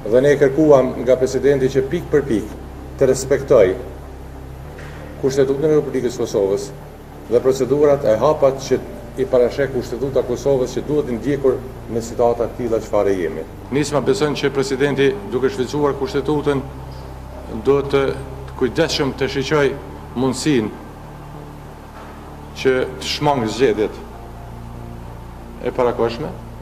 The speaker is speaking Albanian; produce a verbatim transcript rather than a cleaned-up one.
Dhe ne kërkuam nga presidenti që pik për pik të respektoj Kushtetutën e Republikës Kosovës dhe procedurat e hapat që i parashek Kushtetuta Kosovës që duhet ndjekur në situata të tilla çfarë jemi. Nisma beson që presidenti, duke shfrytzuar Kushtetutën, do të kujdesshëm të shiqoj mundësinë që të shmangë zgjedhjet e parakohshme.